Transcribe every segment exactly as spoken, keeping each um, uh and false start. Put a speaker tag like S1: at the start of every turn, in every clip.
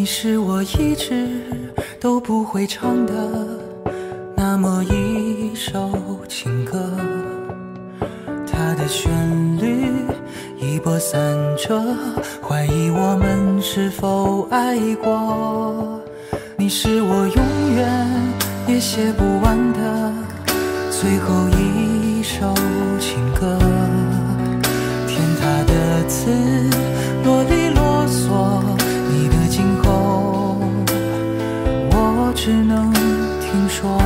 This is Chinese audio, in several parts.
S1: 是我一直都不会唱的那么一首情歌，它的旋律一波三折，怀疑我们是否爱过。你是我永远也写不完的最后一首情歌，填它的词啰里啰嗦，你的今后我只能听说。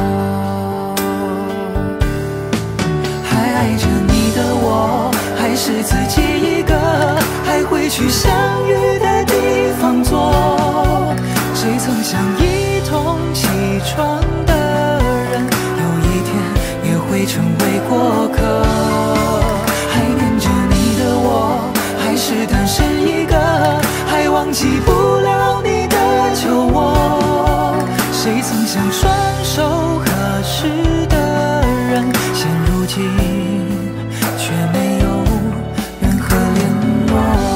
S1: 还爱着你的我，还是自己一个，还会去相遇的地方坐。谁曾想一同起床的人，有一天也会成为过客。还念着你的我，还是单身一个，还忘记不了你的酒窝。谁曾想双手合十的人，现如今却没有任何联络。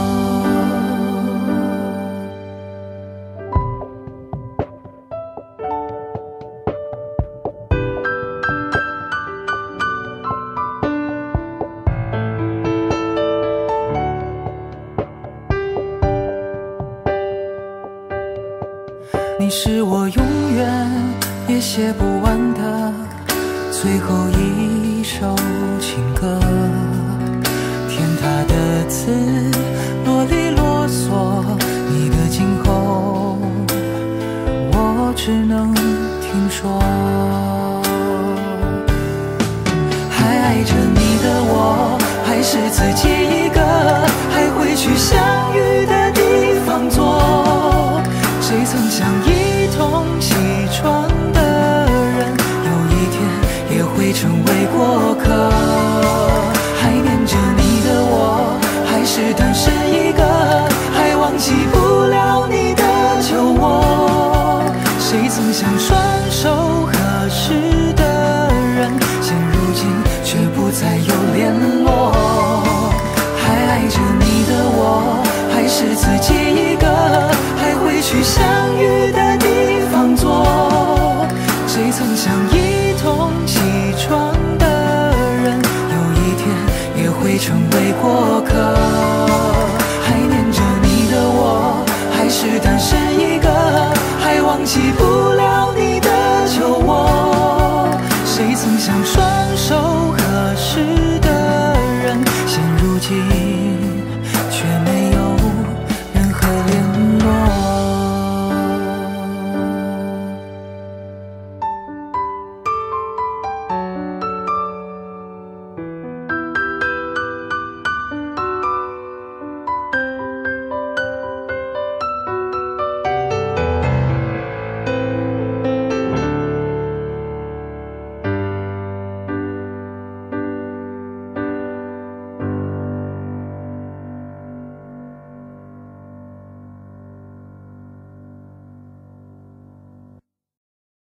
S1: 你是我永远也写不完的最后一首情歌，填它的词啰里啰嗦，你的今后我只能听说。还爱着你的我，还是自己一个，还会去相遇的地方坐。谁曾想一同起床的人，有一天也会成为过客。还念着你的我，还是单身一个，还忘记不了你的酒窝。谁曾想双手合十的人，现如今却不再有联络。还爱着你的我，还是自己一个，还会去相遇的地方坐。谁曾想一同起床的人，有一天也会成为过客。